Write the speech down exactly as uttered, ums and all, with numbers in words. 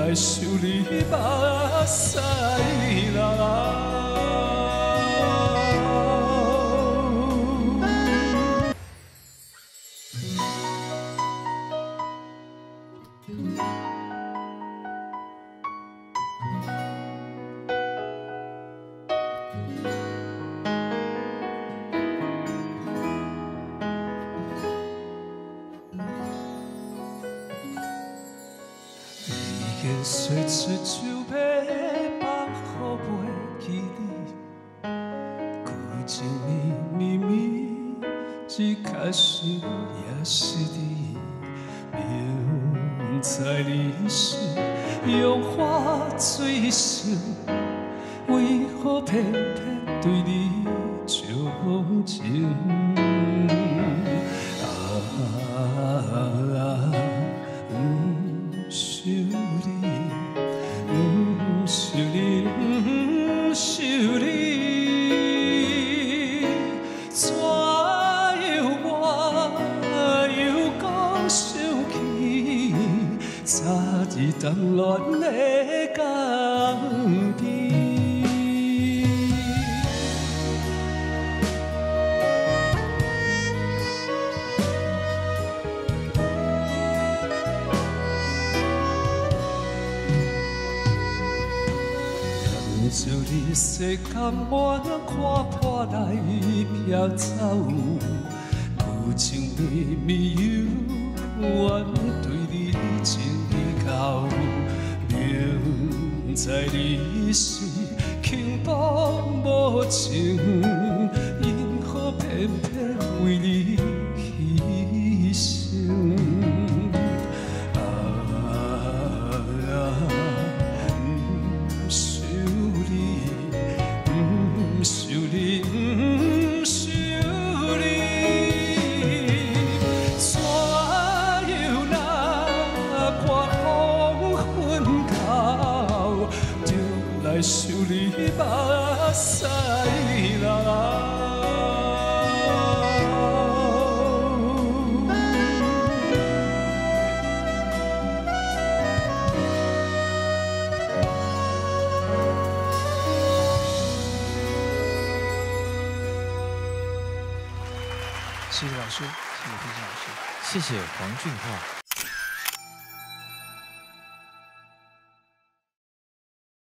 来想你目屎流。已经说出就要放乎袂记你，旧情绵绵绵，一开始也是你，明知你是用花水性，为何偏偏对你钟情？啊啊！不想你，不想你，不想你，怎样我又讲想起昨日当恋的港边？就你世间满看破来飘走，旧情绵绵犹原对你情意厚。明知你是轻薄无情，因何偏偏为你牺牲？不想你，不想你，怎样若看黄昏后，就来想你目屎流。 谢谢老师，谢谢天心老师。 谢谢黄俊浩。